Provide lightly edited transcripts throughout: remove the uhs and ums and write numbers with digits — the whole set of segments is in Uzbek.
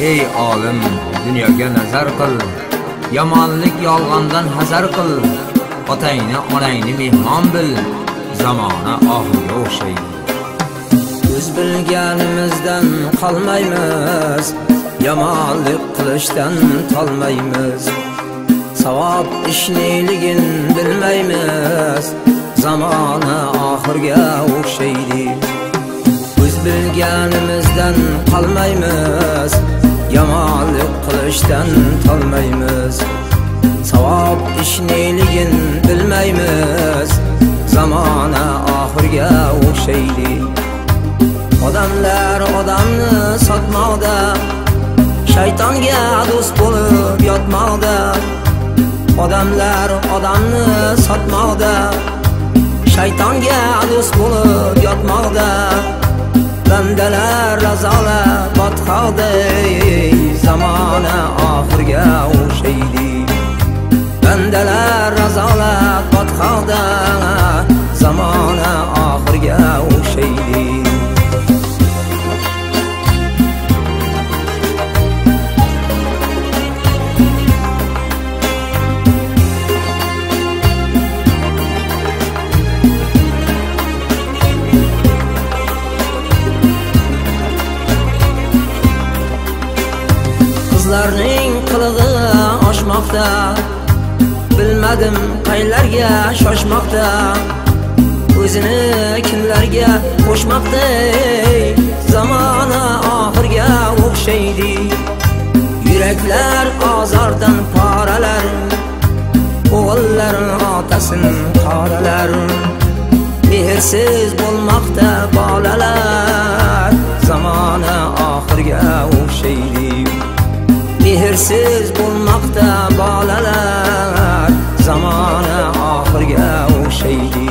ey olim dunyoga nazar qil, yomonlik yolg'ondan hazar qil, otangni onangni mehmon bil, zamona oxirga o'xshaydi. O'z bilganimizdan qolmaymiz, yomonlik qilishdan tolmaymiz, savob ishniligin bilmaymiz, zamona oxirga o'xshaydi. O'z bilganimizdan qolmaymiz, yomonlik qilishdan tolmaymiz, savob ishniligin bilmaymiz, zamona oxirga o'xshaydi. Odamlar odamni sotmoqda, shaytonga do'st bo'lib yotmoqda. Odamlar odamni sotmoqda, shaytonga do'st bo'lib yotmoqda. Bandalar razolat botqoqda, zamona oxirga o'xshaydi. Bandalar razolat botqoqda, zamona oxirga o'xshaydi. Qizlarning qilig'i oshmoqda, bilmadim qaylarga shoshmoqda. O'zini kimlarga qo'shmoqda, zamona oxirga o'xshaydi. Yuraklar ozordan poralar, o'g'illar otasini qoralar. Mehrsiz bo'lmoqda bolalar, zamona oxirga o'xshaydi. Mehrsiz bo'lmoqda bolalar, zamona oxirga o'xshaydi.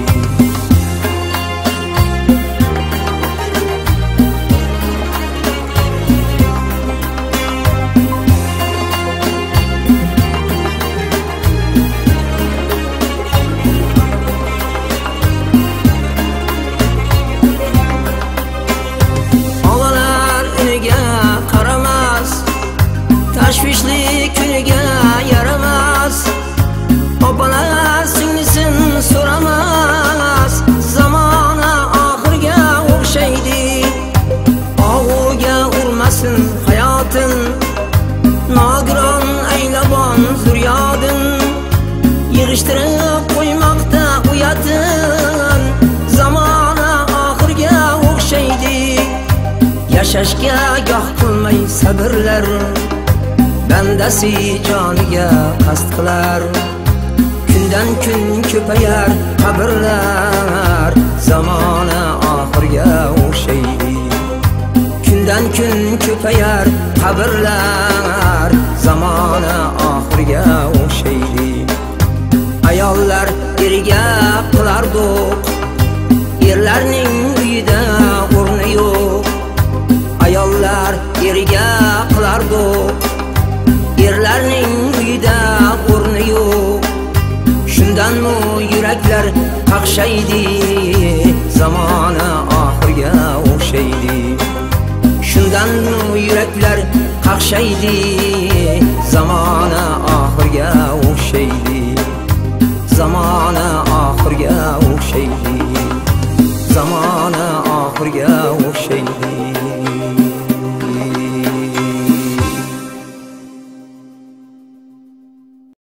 Onalar iniga qaramas, tashvishli kuniga yaramas. Opalar singisin so'ramas, zamona oxirga o'xshaydi. Og'uga urmasin hayotin, nogiron aylabon zuryodin. Yig'ishtirib qo'ymoqda uyatin, zamona oxirga o'xshaydi. Yashashga goh qilmay sabrlar, bandasi joniga qasd qilar. Kundan kun ko'payar qabrlar, zamona oxirga o'xshaydi. Kundan kun ko'payar qabrlar, zamona oxirga o'xshaydi. Ayollar eriga qilar do'q, erlarning uyida o'rni yo'q. Ayollar eriga qilar do'q, erlarning uyida o'rni yo'q. Shundanmi yuraklar qaqshaydi, zamona oxirga o'xshaydi. Shundanmi yuraklar qaqshaydi, zamona oxirga o'xshaydi. Zamona oxirga o'xshaydi. Zamona oxirga